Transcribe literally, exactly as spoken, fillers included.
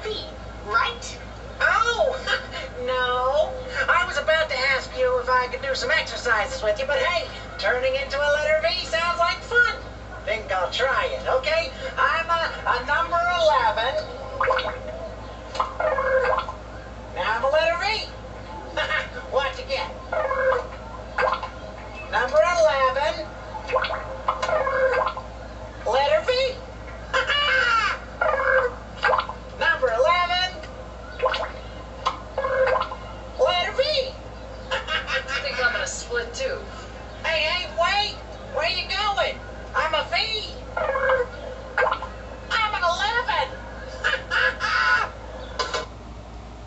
V, right? Oh, no. I was about to ask you if I could do some exercises with you, but hey, turning into a letter V sounds like